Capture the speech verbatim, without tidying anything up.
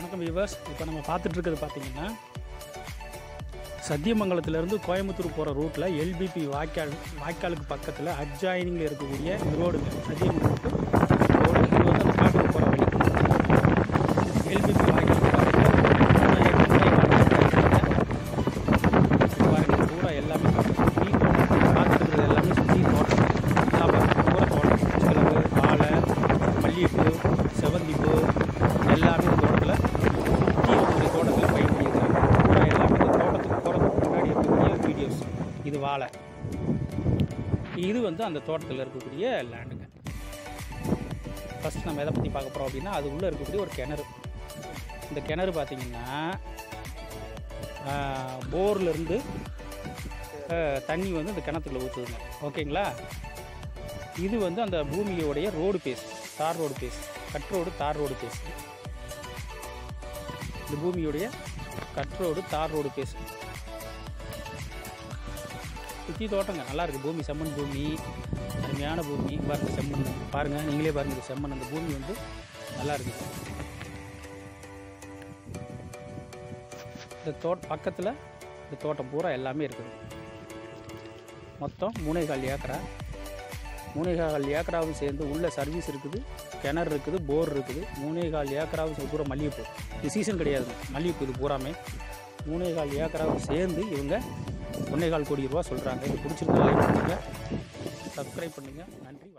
வணக்கம் வியூவர்ஸ். இப்போ நம்ம பார்த்துட்டு இருக்கிறது பார்த்தீங்கன்னா சத்தியமங்கலத்திலேருந்து கோயம்புத்தூர் போகிற ரூட்டில் எல்பிபி வாய்க்கால் வாய்க்காலுக்கு பக்கத்தில் அட்ஜாயினிங்கில் இருக்கக்கூடிய ரோடுங்க. சத்தியமங்கலத்து ரோடு இது வந்து அந்த காட்டுக்கு போகிற வழி. எல்பிபி வாய்க்காலுக்கு பக்கத்தில் பாருங்கள், பூரா எல்லாமே டீ தோட்டம் பார்த்துட்டு எல்லாமே சுற்றி தோட்டம் பூரா தோட்டம். கிழங்கு, வாழை, மல்லிகைப்பூ, செவந்திப்பூ எல்லாமே இந்த தோட்டத்தில் சுற்றி இருக்கக்கூடிய தோட்டத்தில் பயிர் பண்ணியிருக்காங்க. பூரா எல்லாமே இந்த தோட்டத்துக்கு போகிறதுக்கு முன்னாடி இருக்கக்கூடிய வீடியோஸ். இது வாழை, இது வந்து அந்த தோட்டத்தில் இருக்கக்கூடிய லேண்டுங்க. ஃபஸ்ட் நம்ம எதை பற்றி பார்க்க போகிறோம் அப்படின்னா, அது உள்ளே இருக்கக்கூடிய ஒரு கிணறு. இந்த கிணறு பார்த்திங்கன்னா போர்லேருந்து தண்ணி வந்து இந்த கிணத்துக்குள்ள ஊற்றுதுங்க. ஓகேங்களா? இது வந்து அந்த பூமியோடைய ரோடு பேஸ், தார் ரோடு பேஸ், கட் ரோடு தார் ரோடு பேஸ். இந்த பூமியுடைய கட் ரோடு தார் ரோடு பேஸ். சுற்றி தோட்டங்க, நல்லா இருக்குது. பூமி செம்மண் பூமி, அருமையான பூமி. பாருங்கள் செம்மண், பாருங்கள் நீங்களே பாருங்கள். இந்த செம்மண், அந்த பூமி வந்து நல்லா இருக்குது. இந்த தோட்ட பக்கத்தில் இந்த தோட்டம் பூரா எல்லாமே இருக்குது. மொத்தம் மூணே கால் ஏக்கரா மூணே கால் ஏக்கராவும் சேர்ந்து உள்ள சர்வீஸ் இருக்குது, கிணறு இருக்குது, போர் இருக்குது. மூணே கால் ஏக்கராவும் சேர்ந்து பூரா மல்லிகைப்பூ. இது சீசன் கிடையாது, மல்லிகைப்பூ இது பூராமே. மூணே கால் ஏக்கராவும் சேர்ந்து இவங்க ஒன்றே கால் கோடி ரூபா சொல்கிறாங்க. இது பிடிச்சிருந்தா லைக் பண்ணுங்கள், சப்ஸ்கிரைப் பண்ணுங்கள். நன்றி.